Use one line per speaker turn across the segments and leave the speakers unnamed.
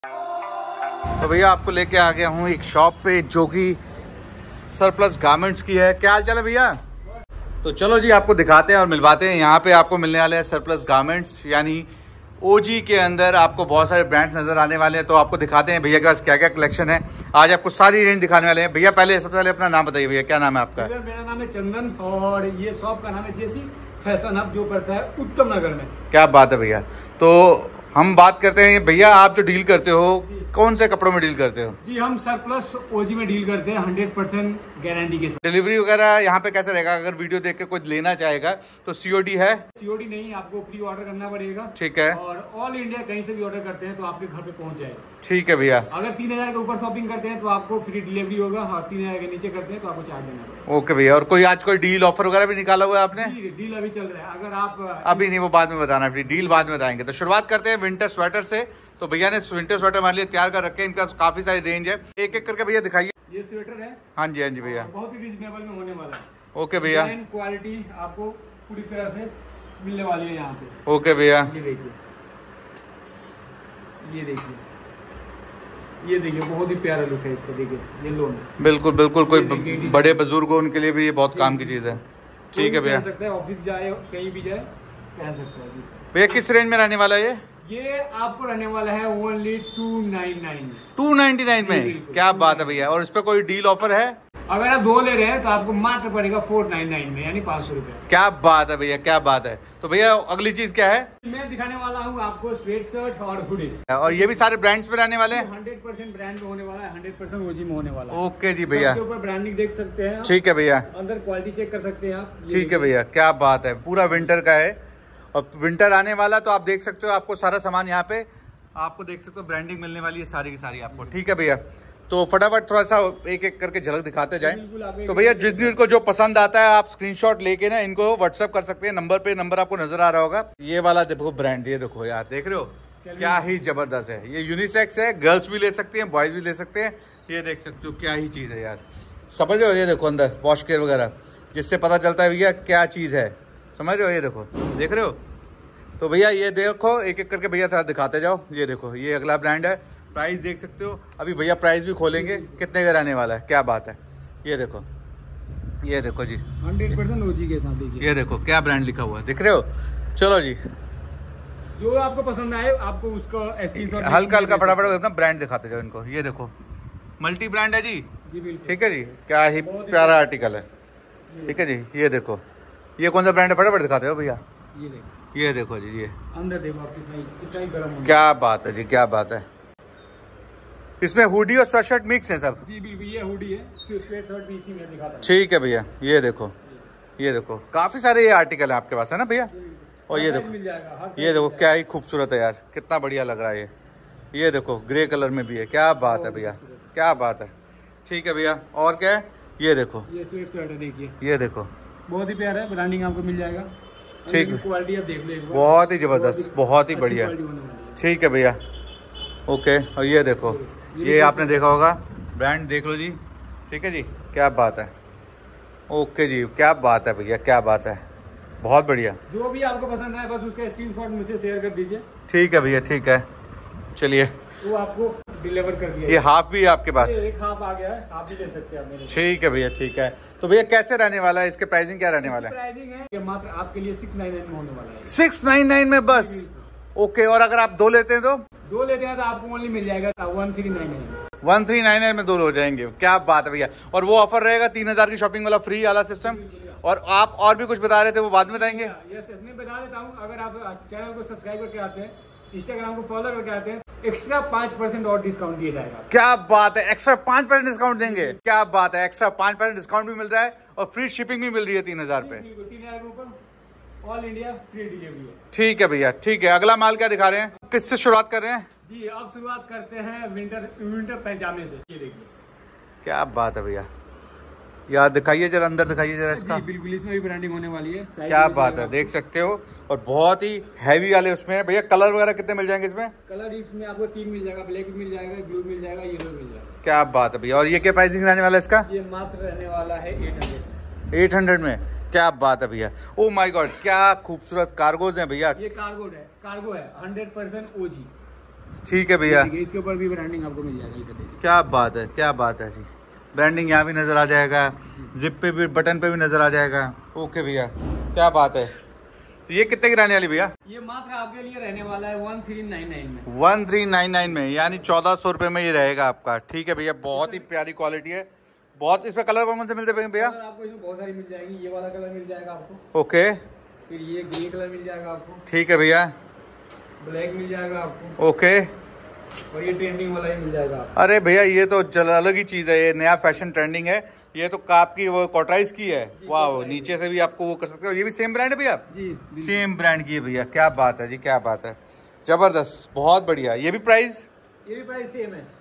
तो भैया आपको लेके आ गया हूँ एक शॉप पे जो कि सरप्लस गारमेंट्स की है। क्या हाल चाल है भैया? तो चलो जी आपको दिखाते हैं और मिलवाते हैं। यहाँ पे आपको मिलने वाले हैं सरप्लस गारमेंट्स, यानी ओजी के अंदर आपको बहुत सारे ब्रांड्स नजर आने वाले हैं। तो आपको दिखाते हैं भैया के पास क्या क्या कलेक्शन है। आज आपको सारी रेंज दिखाने वाले हैं। भैया पहले सबसे पहले अपना नाम बताइए भैया, क्या नाम है आपका?
मेरा नाम है चंदन और ये शॉप का नाम है जेसी फैशन हब, जो पड़ता है उत्तम नगर में।
क्या बात है भैया। तो हम बात करते हैं भैया, आप जो डील करते हो कौन से कपड़ों में डील करते हो?
जी हम सरप्लस ओजी में डील करते हैं 100% गारंटी के साथ।
डिलीवरी वगैरह यहाँ पे कैसे रहेगा? अगर वीडियो देख के कोई लेना चाहेगा तो सीओडी है?
सीओडी नहीं, आपको प्री ऑर्डर करना पड़ेगा।
ठीक है।
और ऑल इंडिया कहीं से भी ऑर्डर करते हैं तो आपके घर पे पहुंच जाएगा।
ठीक है भैया।
अगर 3000 के ऊपर शॉपिंग करते हैं तो आपको फ्री डिलीवरी होगा, और 3000 के नीचे करते हैं तो आपको चार्ज देना पड़ेगा।
ओके भैया। और कोई आज कोई डील ऑफर वगैरह भी निकाला हुआ है आपने?
डील अभी चल रहा है। अगर आप
अभी नहीं, वो बाद में बताना, डील बाद में बताएंगे। तो शुरुआत करते हैं विंटर स्वेटर से। तो भैया ने विंटर स्वेटर हमारे लिए तैयार कर रखे हैं। इनका काफी सारी रेंज है, एक एक करके भैया दिखाइए।
ये स्वेटर है।
हाँ जी, हाँ जी भैया।
बहुत ही रिजनेबल में होने वाला है।
ओके भैया।
क्वालिटी आपको पूरी तरह से मिलने वाली है यहाँ पे।
ओके भैया।
ये देखिए, ये देखिए, ये देखिए, बहुत ही प्यारा लुक है इसका। देखिए ये लोन,
बिल्कुल बिल्कुल, कोई बड़े बुजुर्ग हो उनके लिए भी ये बहुत काम की चीज है। ठीक है भैया।
सकते हैं, ऑफिस जाए कहीं भी जाए पहन सकते हैं।
भैया किस रेंज में रहने वाला है
ये आपको रहने वाला है ओनली
299 में। क्या बात है भैया। और इस पे कोई डील ऑफर है?
अगर आप 2 ले रहे हैं तो आपको मात्र पड़ेगा 499 में, यानी 500 रुपए।
क्या बात है भैया, क्या बात है। तो भैया अगली चीज क्या है?
मैं दिखाने वाला हूँ आपको स्वेट शर्ट और हुडीज।
और ये भी सारे ब्रांड्स पे रहने वाले हैं?
100% ब्रांड में होने वाला है, 100% ओजी में होने वाला है।
ओके जी भैया।
ऊपर ब्रांडिंग देख सकते हैं।
ठीक है भैया।
अंदर क्वालिटी चेक कर सकते हैं आप।
ठीक है भैया, क्या बात है। पूरा विंटर का है और विंटर आने वाला, तो आप देख सकते हो आपको सारा सामान यहाँ पे आपको देख सकते हो ब्रांडिंग मिलने वाली है सारी की सारी आपको। ठीक है भैया। तो फटाफट थोड़ा सा एक एक करके झलक दिखाते जाएं। तो भैया जिस दिन को जो पसंद आता है आप स्क्रीनशॉट लेके ना इनको व्हाट्सअप कर सकते हैं नंबर पे। नंबर आपको नजर आ रहा होगा। ये वाला देखो ब्रांड, ये देखो यार, देख रहे हो क्या ही जबरदस्त है। ये यूनिसेक्स है, गर्ल्स भी ले सकते हैं, बॉयज भी ले सकते हैं। ये देख सकते हो क्या ही चीज़ है यार, समझ रहे हो? ये देखो अंदर वॉश केयर वगैरह, जिससे पता चलता है भैया क्या चीज़ है, समझ रहे हो? ये देखो, देख रहे हो? तो भैया ये देखो एक एक करके भैया थोड़ा दिखाते जाओ। ये देखो, ये अगला ब्रांड है। प्राइस देख सकते हो। अभी भैया प्राइस भी खोलेंगे कितने का रहने वाला है। क्या बात है। ये देखो, ये देखो जी
100% ओजी के साथ। देखिए
ये देखो क्या ब्रांड लिखा हुआ है, दिख रहे हो? चलो जी,
जो आपको पसंद आए आपको उसका स्क्रीनशॉट
हल्का हल्का फटाफट अपना ब्रांड दिखाते जाओ इनको। ये देखो मल्टी ब्रांड है जी। ठीक है जी, क्या ही प्यारा आर्टिकल है। ठीक है जी। ये देखो, ये कौन सा ब्रांड है, फटाफट दिखाते हो भैया। ये देखो जी, ये
अंदर देखो आप कितना ही गर्म है।
क्या बात है जी, क्या बात है। इसमें हुडी और स्वेटशर्ट मिक्स है सब?
जी बिल्कुल, ये हुडी है, स्वेट शर्ट भी इसी में दिखाता हूं।
ठीक है भैया। ये देखो, ये देखो काफी सारे ये आर्टिकल है आपके पास, है ना भैया? और ये देखो, ये देखो क्या ही खूबसूरत है यार, कितना बढ़िया लग रहा है ये देखो ग्रे कलर में भी है। क्या बात है भैया, क्या बात है। ठीक है भैया। और क्या है? ये देखो,
ये स्वेट शर्ट है, देखिए
ये देखो,
बहुत ही प्यारा है। ब्रांडिंग आपको मिल जाएगा।
ठीक है,
क्वालिटी आप देख लो एक बार,
बहुत ही जबरदस्त, बहुत ही बढ़िया। ठीक है भैया। ओके। और ये देखो, ये आपने देखा होगा ब्रांड, देख लो जी। ठीक है जी, क्या बात है। ओके जी, क्या बात है भैया, क्या बात है, बहुत बढ़िया।
जो भी आपको पसंद आए बस उसका स्क्रीनशॉट मुझसे शेयर कर दीजिए।
ठीक है भैया, ठीक है। चलिए,
वो आपको डिलीवर कर दिया।
ये हाफ भी है आपके पास?
एक हाफ आ गया है, आप भी ले सकते हैं आप।
ठीक है भैया, ठीक है। तो भैया कैसे रहने वाला है, इसके प्राइसिंग क्या रहने वाला है?
प्राइसिंग है ये मात्र आपके लिए 699 में होने वाला है।
699 में बस? ओके। और अगर आप 2 लेते हैं तो?
2 लेते हैं तो आपको ओनली मिल जाएगा 1399।
1399 में 2 हो जाएंगे। क्या बात है भैया। और वो ऑफर रहेगा 3000 की शॉपिंग वाला फ्री वाला सिस्टम। और आप और भी कुछ बता रहे थे, वो बाद में बताएंगे।
यस, मैं बता देता हूँ। अगर आप चैनल को सब्सक्राइब करके आते हैं, इंस्टाग्राम को फॉलो करके आते हैं, एक्स्ट्रा 5% और डिस्काउंट दिया जाएगा।
क्या बात है, एक्स्ट्रा 5% डिस्काउंट देंगे? क्या बात है, एक्स्ट्रा 5% डिस्काउंट भी मिल रहा है और फ्री शिपिंग भी मिल रही है 3000 पे।
3000 के ऊपर ऑल इंडिया फ्री डिलीवरी है।
ठीक है भैया, ठीक है। अगला माल क्या दिखा रहे हैं, किससे शुरुआत कर रहे हैं?
जी अब शुरुआत करते हैं विंटर पैजामे से। ये देखिए
क्या बात है भैया, यार दिखाइए जरा, अंदर दिखाइए जरा इसका।
बिल्कुल, इसमें भी ब्रांडिंग होने वाली है।
क्या बात है, देख सकते हो। और बहुत ही हैवी वाले उसमें है भैया। कलर वगैरह कितने मिल जाएंगे इसमें?
कलर इसमें आपको 3 मिल जाएगा, ब्लैक मिल जाएगा, ब्लू मिल जाएगा, येलो मिल जाएगा।
क्या बात है भैया। और ये क्या प्राइसिंग रहने वाला है इसका?
ये मात्र रहने वाला है
800 में। क्या बात है भैया। ओ माय गॉड, क्या खूबसूरत कार्गोज हैं भैया।
ये कार्गो है 100% ओजी।
ठीक है भैया,
इसके ऊपर भी ब्रांडिंग आपको मिल जाएगा। इधर देखिए,
क्या बात है, क्या बात है जी। ब्रांडिंग यहाँ भी नज़र आ जाएगा, जिप पे भी, बटन पे भी नज़र आ जाएगा। ओके भैया, क्या बात है। तो ये कितने की रहने वाली भैया?
ये मात्र आपके लिए रहने वाला है 1399 में।
1399 में, यानी 1400 रुपये में ये रहेगा आपका। ठीक है भैया, बहुत ही प्यारी क्वालिटी है। बहुत, इसमें कलर कौन से मिलते हैं भैया?
आपको इसमें बहुत सारी मिल जाएगी। ये वाला कलर मिल जाएगा आपको।
ओके,
फिर ये ग्रे कलर मिल जाएगा आपको।
ठीक है भैया,
ब्लैक मिल जाएगा आपको।
ओके,
और ये ट्रेंडिंग वाला ही मिल जाएगा आपको।
अरे भैया ये तो अलग ही चीज़ है, ये नया फैशन ट्रेंडिंग है। ये तो काप की, वो कॉटराइज की है। वाह, नीचे से भी आपको वो कर सकते हो। ये भी सेम ब्रांड है भैया?
जी,
सेम ब्रांड की है भैया। क्या बात है जी, क्या बात है, जबरदस्त, बहुत बढ़िया। ये भी प्राइस?
ये भी प्राइस सेम है,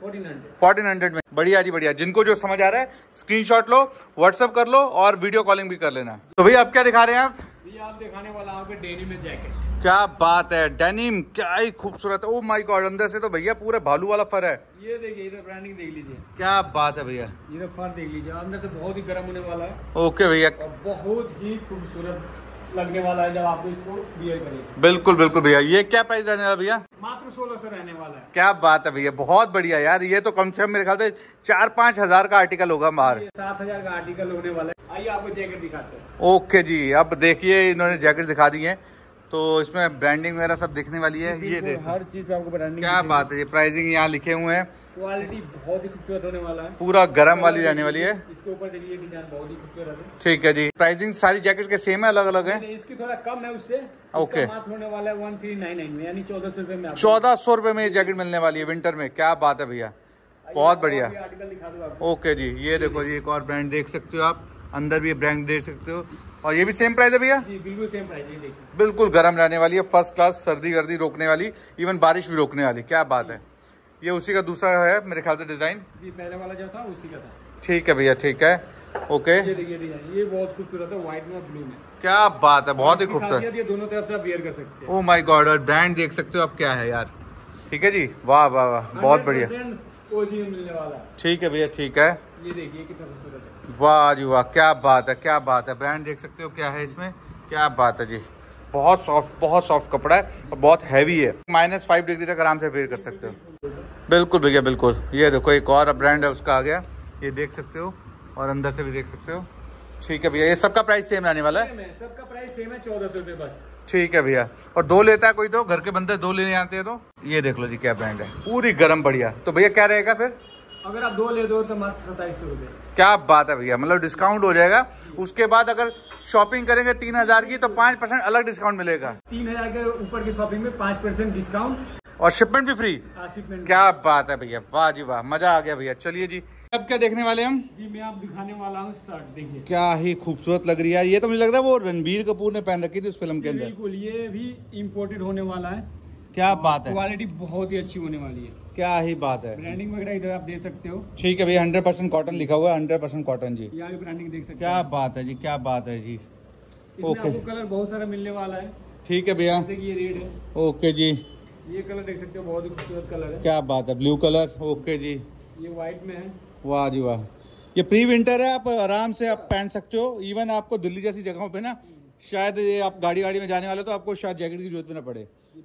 1400 में। बढ़िया जी, बढ़िया। जिनको जो समझ आ रहा है स्क्रीनशॉट लो, व्हाट्सअप कर लो और वीडियो कॉलिंग भी कर लेना। तो भैया आप क्या दिखा रहे हैं? आप
आप दिखाने वाला आपको डेनिम में जैकेट।
क्या बात है, डेनिम, क्या ही खूबसूरत है। ओ माय गॉड, अंदर से तो भैया पूरे भालू वाला फर है।
ये देखिए, इधर ब्रांडिंग देख लीजिए।
क्या बात है भैया,
ये फर देख लीजिए, अंदर से बहुत ही गर्म होने वाला है।
ओके भैया,
और बहुत ही खूबसूरत लगने वाला है जब आप इसको वियर करेंगे।
बिल्कुल बिल्कुल भैया। ये क्या प्राइस रहने वाला भैया?
मात्र 1600 रहने वाला है।
क्या बात है भैया, बहुत बढ़िया यार। ये तो कम से कम मेरे ख्याल से 4-5 हजार का आर्टिकल होगा बाहर।
7000 का आर्टिकल होने वाला है। आइए आपको जैकेट दिखाते हैं।
ओके जी, अब देखिए इन्होंने जैकेट दिखा दी है, तो इसमें ब्रांडिंग वगैरह सब दिखने वाली है। ये देखो,
हर चीज पे आपको ब्रांडिंग।
क्या बात है, ये प्राइसिंग यहाँ लिखे हुए हैं।
क्वालिटी बहुत ही खूबसूरत होने वाला है,
पूरा गरम वाली रहने वाली है।
इसके ऊपर देखिए, डिजाइन बहुत ही खूबसूरत है।
ठीक है जी। प्राइसिंग सारी जैकेट के सेम है, अलग अलग है?
इसकी थोड़ा कम है उससे।
ओके,
मात्र होने वाला है 1399 में, यानी 1400 रुपए में।
1400 रुपए में ये जैकेट मिलने वाली है विंटर में। क्या बात है भैया, बहुत बढ़िया।
आर्टिकल दिखा दूं आपको।
ओके जी, ये देखो जी, एक और ब्रांड देख सकते हो आप, अंदर भी ब्रांड देख सकते हो। और ये भी सेम प्राइस है भैया?
जी बिल्कुल सेम प्राइस है। देखिए,
बिल्कुल गर्म रहने वाली है, फर्स्ट क्लास, सर्दी वर्दी रोकने वाली, इवन बारिश भी रोकने वाली। क्या बात है। ये उसी का दूसरा है मेरे ख्याल से डिजाइन।
जी, पहले वाला जो था उसी का था।
ठीक है भैया, ठीक है, ओके।
ये देखिए डिजाइन, ये बहुत खूबसूरत है, व्हाइट में ब्लू में।
क्या बात है, बहुत ही खूबसूरत।
ये दोनों तरफ से आप वेयर कर सकते हैं।
ओह माय गॉड, और ब्रांड देख सकते हो आप, क्या है यार। ठीक है जी, वाह वाह वाह, बहुत बढ़िया।
ओजी में मिलने वाला है।
ठीक है भैया, ठीक है।
ये देखिए कितना खूबसूरत है।
वाह जी वाह, क्या बात है, क्या बात है। ब्रांड देख सकते हो क्या है इसमें, क्या बात है जी। बहुत सॉफ्ट कपड़ा है और बहुत हैवी है। -5 डिग्री तक आराम से वेयर कर सकते हो। बिल्कुल भैया, बिल्कुल। ये देखो एक और ब्रांड है उसका आ गया, ये देख सकते हो, और अंदर से भी देख सकते हो। ठीक है भैया, ये सबका प्राइस सेम रहने वाला है?
सबका प्राइस सेम है, 1400 रुपए बस।
ठीक है भैया। और दो लेता है कोई, तो घर के बंदे दो लेने आते हैं तो ये देख लो जी, क्या ब्रांड है, पूरी गर्म बढ़िया। तो भैया क्या रहेगा फिर?
अगर आप 2 ले दो तो मात्र 2700 रुपए।
क्या बात है भैया, मतलब डिस्काउंट हो जाएगा। उसके बाद अगर शॉपिंग करेंगे 3000 की तो 5% अलग डिस्काउंट मिलेगा।
3000 के ऊपर की शॉपिंग में 5% डिस्काउंट
और शिपमेंट भी फ्री।
शिपमेंट।
क्या बात है भैया, वाह जी वाह, मजा आ गया भैया। चलिए जी, अब क्या देखने वाले हम?
जी मैं आप दिखाने वाला हूँ शर्ट। देखिए
क्या ही खूबसूरत लग रही है। ये तो मुझे लग रहा है वो रणबीर कपूर ने पहन रखी थी उस फिल्म के अंदर।
बिल्कुल, ये भी इम्पोर्टेड होने वाला है।
क्या बात है,
क्वालिटी बहुत ही अच्छी होने वाली है।
क्या ही बात है।
ब्रांडिंग वगैरह इधर आप देख सकते हो।
ठीक है भैया, 100% कॉटन लिखा हुआ है, 100% कॉटन जी।
यहाँ भी ब्रांडिंग देख सकते हो।
क्या बात है जी, क्या बात है जी।
इसमें आपको कलर बहुत सारा मिलने वाला है।
ठीक है भैया,
जैसे कि ये रेड है।
ओके जी।
ये कलर देख सकते हो, बहुत ही खूबसूरत कलर है।
क्या बात है, ब्लू कलर, ओके जी।
ये व्हाइट में है।
वाह जी वाह। ये प्री विंटर है, आप आराम से आप पहन सकते हो। इवन आपको दिल्ली जैसी जगहों पे ना, शायद ये आप गाड़ी में जाने वाले तो आपको शायद जैकेट की जरूरत भी ना पड़े।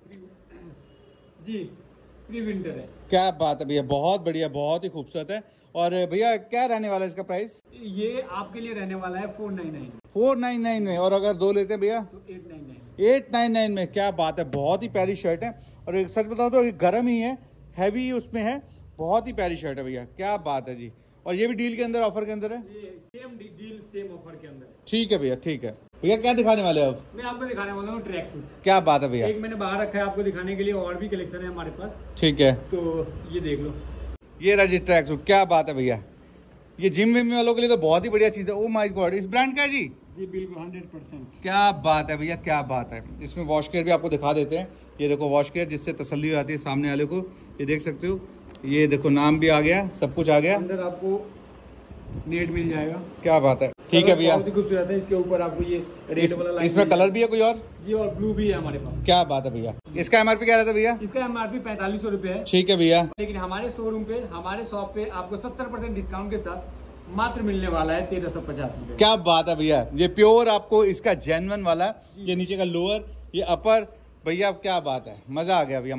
जी प्री विंटर है।
क्या बात है भैया, बहुत बढ़िया, बहुत ही खूबसूरत है। और भैया क्या रहने वाला है इसका प्राइस?
ये आपके लिए रहने वाला है
499 में। और अगर दो लेते हैं भैया
तो
899 में। क्या बात है, बहुत ही प्यारी शर्ट है। और एक सच बताऊं तो गर्म ही है, हैवी उसमें है, बहुत ही प्यारी शर्ट है भैया। क्या बात है जी। और ये भी डील के अंदर, ऑफर के अंदर है?
सेम डील, सेम ऑफर के अंदर।
ठीक है भैया, ठीक है भैया। क्या दिखाने वाले हैं अब?
मैं आपको दिखाने वाला हूँ ट्रैक सूट।
क्या बात है भैया।
एक मैंने बाहर रखा है आपको दिखाने के लिए, और भी कलेक्शन है हमारे पास।
ठीक है,
तो ये देख लो।
ये रहा जी ट्रैक सूट। क्या बात है भैया, ये जिम विम वालों के लिए तो बहुत ही बढ़िया चीज है। ओ माय गॉड, इस ब्रांड का है जी?
जी बिल्कुल 100%।
क्या बात है भैया, क्या बात है। इसमें वॉश केयर भी आपको दिखा देते हैं। ये देखो वॉश केयर, जिससे तसल्ली आती है सामने वाले को। ये देख सकते हो, ये देखो नाम भी आ गया, सब कुछ आ गया।
अंदर आपको नेट मिल जाएगा।
क्या बात है। ठीक है भैया,
बहुत ही खूबसूरत है। इसके ऊपर आपको ये रेड वाला लाइन
इसमें कलर भी है कोई और?
जी, और ब्लू भी है हमारे पास।
क्या बात है भैया। इसका MRP क्या रहता है भैया?
इसका MRP 4500 रुपए है।
ठीक है भैया।
लेकिन हमारे शोरूम पे, हमारे शॉप पे आपको 70% डिस्काउंट के साथ मात्र मिलने वाला है 1350 रुपए।
क्या बात है भैया, ये प्योर आपको इसका जेन्युइन वाला, ये नीचे का लोअर, ये अपर, भैया क्या बात है, मजा आ गया भैया, मजा।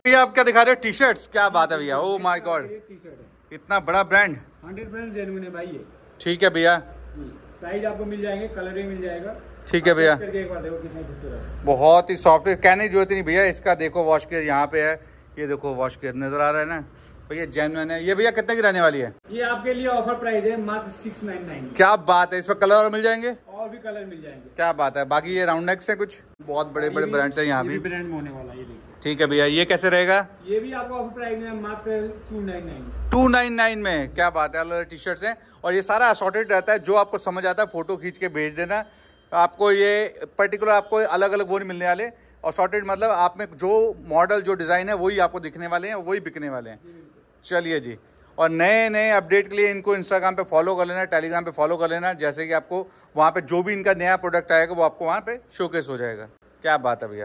भैया आप क्या दिखा रहे हो? टी शर्ट्स, क्या बात है भैया, oh my god,
T shirt है,
इतना बड़ा ब्रांड,
100% जेन्युइन है भाई ये।
ठीक है भैया,
साइज आपको मिल जाएंगे, कलर भी मिल जाएगा।
ठीक है भैया,
करके एक बार देखो कितना खूबसूरत है,
बहुत ही सॉफ्ट है, कहने की जरूरत नहीं भैया। इसका देखो वॉश केयर यहाँ पे है, ये देखो वॉश केयर नजर आ रहा है ना भैया, जेन्युइन है। ये भैया कितने की रहने वाली है?
ये आपके लिए ऑफर प्राइस है मात्र 699।
क्या बात है, इसमें कलर और मिल जाएंगे?
और भी कलर मिल जाएंगे,
क्या बात है। बाकी ये राउंड नेक्स है, कुछ बहुत बड़े बड़े ब्रांड्स है यहाँ भी,
ब्रांड में होने वाला है ये देखिए।
ठीक है भैया, ये कैसे रहेगा?
ये भी आपको ऑफर प्राइस में मात्र 299।
299 में, क्या बात है। अलग टी शर्ट्स हैं और ये सारा असॉर्टेड रहता है, जो आपको समझ आता है फोटो खींच के भेज देना। आपको ये पर्टिकुलर आपको अलग अलग वो नहीं मिलने वाले। असॉर्टेड मतलब आप में जो मॉडल जो डिज़ाइन है वही आपको दिखने वाले हैं, वही बिकने वाले हैं। चलिए जी, और नए नए अपडेट के लिए इनको इंस्टाग्राम पे फॉलो कर लेना, टेलीग्राम पे फॉलो कर लेना, जैसे कि आपको वहाँ पे जो भी इनका नया प्रोडक्ट आएगा वो आपको वहाँ पे शोकेस हो जाएगा। क्या बात है भैया,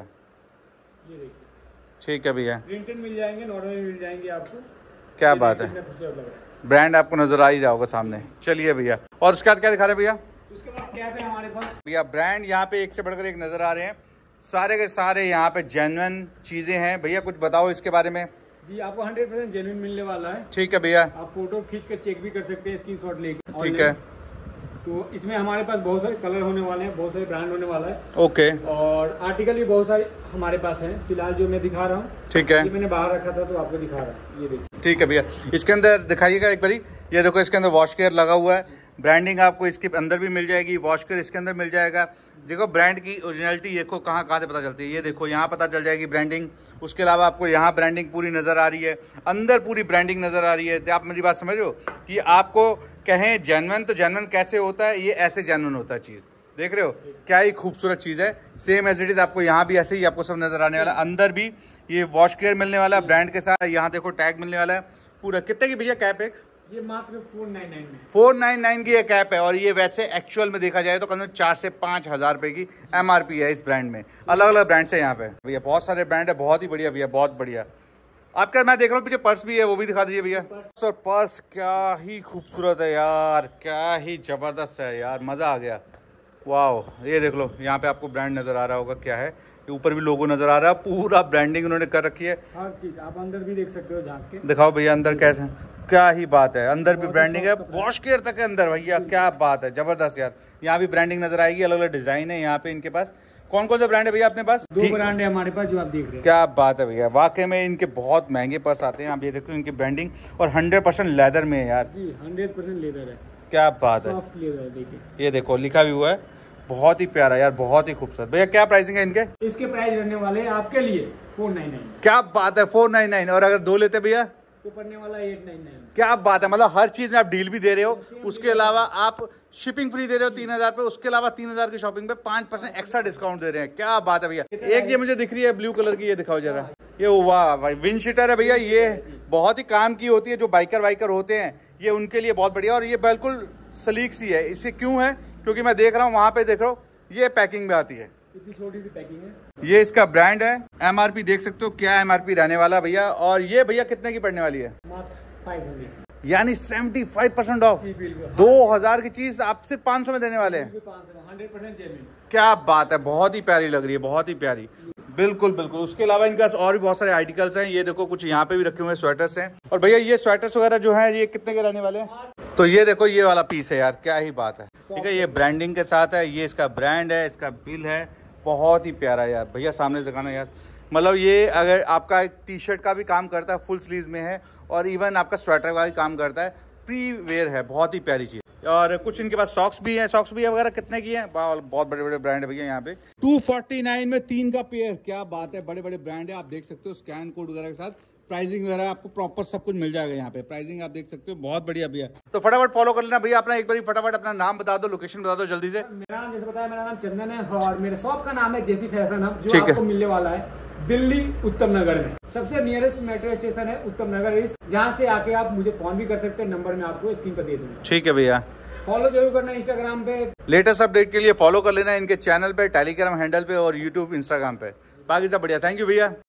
ये देखिए,
ठीक है भैया,
प्रिंटेड मिल जाएंगे, नॉर्मल मिल जाएंगे आपको।
क्या बात है, ब्रांड आपको नजर आ ही रहा होगा सामने। चलिए भैया, और उसके बाद क्या दिखा रहे हैं भैया?
उसके बाद कैप है हमारे पास
भैया, ब्रांड यहाँ पे एक से बढ़कर एक नजर आ रहे हैं, सारे के सारे यहाँ पे जेन्युइन चीजें हैं। भैया कुछ बताओ इसके बारे में।
जी, आपको 100% जेन्युइन मिलने वाला है।
ठीक है भैया,
आप फोटो खींच कर चेक भी कर सकते हैं, स्क्रीनशॉट लेके।
ठीक है,
तो इसमें हमारे पास बहुत सारे कलर होने वाले हैं, बहुत सारे ब्रांड होने वाला है।
ओके,
और आर्टिकल भी बहुत सारे हमारे पास हैं। फिलहाल जो मैं दिखा रहा हूँ,
ठीक है,
ये मैंने बाहर रखा था तो आपको दिखा रहा हूँ, ये देखिए।
ठीक है भैया, इसके अंदर दिखाइएगा एक बारी। ये देखो, इसके अंदर वॉश केयर लगा हुआ है, ब्रांडिंग आपको इसके अंदर भी मिल जाएगी, वॉश केयर इसके अंदर मिल जाएगा। देखो ब्रांड की ओरिजिनलिटी देखो कहाँ कहाँ से पता चलती है। ये देखो यहाँ पता चल जाएगी ब्रांडिंग, उसके अलावा आपको यहाँ ब्रांडिंग पूरी नज़र आ रही है, अंदर पूरी ब्रांडिंग नज़र आ रही है। तो आप मेरी बात समझ रहे हो कि आपको कहें जेन्युइन, तो जेन्युइन कैसे होता है, ये ऐसे जेन्युइन होता है चीज़। देख रहे हो क्या ही खूबसूरत चीज़ है, सेम एज इट इज़ आपको यहाँ भी ऐसे ही आपको सब नज़र आने वाला। अंदर भी ये वॉश केयर मिलने वाला है ब्रांड के साथ, यहाँ देखो टैग मिलने वाला है पूरा। कितने की भैया कैप? एक
ये मात्र 499 में,
499 की ये कैप है। और ये वैसे एक्चुअल में देखा जाए तो कम से कम 4 से 5 हज़ार रुपए की MRP है इस ब्रांड में। अलग अलग ब्रांड्स है यहाँ पे भैया, बहुत सारे ब्रांड है, बहुत ही बढ़िया भैया, बहुत बढ़िया। आपका मैं देख रहा हूँ पीछे पर्स भी है, वो भी दिखा दीजिए भैया। सर पर्स क्या ही खूबसूरत है यार, क्या ही जबरदस्त है यार, मज़ा आ गया। वाह, ये देख लो, यहाँ पे आपको ब्रांड नज़र आ रहा होगा, क्या है ऊपर भी लोगो नज़र आ रहा है, पूरा ब्रांडिंग उन्होंने कर रखी है।
हर चीज़ आप अंदर भी देख सकते हो, झांक के
दिखाओ भैया अंदर कैसे, क्या ही बात है, अंदर भी ब्रांडिंग है, वॉश केयर तक है अंदर भैया, क्या बात है, जबरदस्त यार। यहाँ भी ब्रांडिंग नजर आएगी, अलग अलग डिजाइन है यहाँ पे इनके पास। कौन कौन सा ब्रांड है भैया अपने पास?
2 ब्रांड है हमारे पास जो आप देख रहे हैं।
क्या बात है भैया, वाकई में इनके बहुत महंगे पर्स आते हैं। आप ये देखो इनकी ब्रांडिंग, और 100% लेदर में है यार
जी, 100% लेदर है,
क्या बात है,
सॉफ्ट लेदर है। देखिए
ये देखो लिखा भी हुआ है, बहुत ही प्यारा यार, बहुत ही खूबसूरत। भैया क्या प्राइसिंग है इनके?
इसके प्राइस रहने वाले हैं आपके लिए 499।
क्या बात है, 499। और अगर 2 लेते भैया
तो पड़ने वाला 899।
क्या बात है, मतलब हर चीज में आप डील भी दे रहे हो, उसके अलावा आप शिपिंग फ्री दे रहे हो 3000 पे, उसके अलावा 3000 की शॉपिंग पे 5% एक्स्ट्रा डिस्काउंट दे रहे हैं। क्या बात है भैया। एक ये मुझे दिख रही है ब्लू कलर की, ये दिखाओ जरा, ये वाह भाई विंड शीटर है भैया, ये बहुत ही काम की होती है, जो बाइकर होते हैं ये उनके लिए बहुत बढ़िया। और ये बिल्कुल सलीक सी है, इससे क्यों है, क्योंकि मैं देख रहा हूँ वहां पे, देख रहा हूँ ये पैकिंग में आती है,
इतनी छोटी सी पैकिंग है।
ये इसका ब्रांड है। MRP देख सकते हो क्या MRP रहने वाला भैया। और ये भैया कितने की पड़ने वाली है?
मात्र 500,
यानी 75% ऑफ। 2000 की चीज आप सिर्फ 500 में देने वाले हैं।
100% जेन्युइन।
क्या बात है, बहुत ही प्यारी लग रही है, बहुत ही प्यारी, बिल्कुल बिल्कुल। उसके अलावा इनके पास और भी बहुत सारे आर्टिकल्स हैं, ये देखो कुछ यहाँ पे भी रखे हुए स्वेटर्स हैं। और भैया ये स्वेटर्स वगैरह जो है ये कितने के रहने वाले हैं? तो ये देखो ये वाला पीस है यार, क्या ही बात है, ठीक है, ये ब्रांडिंग के साथ है, ये इसका ब्रांड है, इसका बिल है, बहुत ही प्यारा यार। भैया सामने दिखाना यार, मतलब ये अगर आपका टी शर्ट का भी काम करता है, फुल स्लीव में है, और इवन आपका स्वेटर का भी काम करता है, प्री वेयर है, बहुत ही प्यारी चीज। और कुछ इनके पास सॉक्स भी है, सॉक्स भी है वगैरह। कितने की है? बहुत बड़े बड़े ब्रांड है भैया यहाँ पे। 249 में 3 का पेयर, क्या बात है, बड़े बड़े ब्रांड है, आप देख सकते हो स्कैन कोड वगैरह के साथ। प्राइसिंग वगैरह आपको प्रॉपर सब कुछ मिल जाएगा यहाँ पे, प्राइसिंग आप देख सकते हो, बहुत बढ़िया भैया। तो फटाफट फॉलो कर लेना भैया अपना, एक बार फटाफट अपना नाम बता दो, लोकेशन बता दो जल्दी से।
मेरा नाम जैसे बताया, मेरा नाम चंदन है और मेरे शॉप का नाम है जेसी फैशन हब, जो आपको मिलने वाला है दिल्ली उत्तम नगर में। सबसे नियरेस्ट मेट्रो स्टेशन है उत्तम नगर ईस्ट, जहाँ से आके आप मुझे फोन भी कर सकते हैं, नंबर मैं आपको स्क्रीन पर दे दूंगा।
ठीक है भैया,
फॉलो जरूर करना इंस्टाग्राम पे,
लेटेस्ट अपडेट के लिए फॉलो कर लेना इनके चैनल पे, टेलीग्राम हैंडल पे और यूट्यूब इंस्टाग्राम पे। बाकी सब बढ़िया, थैंक यू भैया।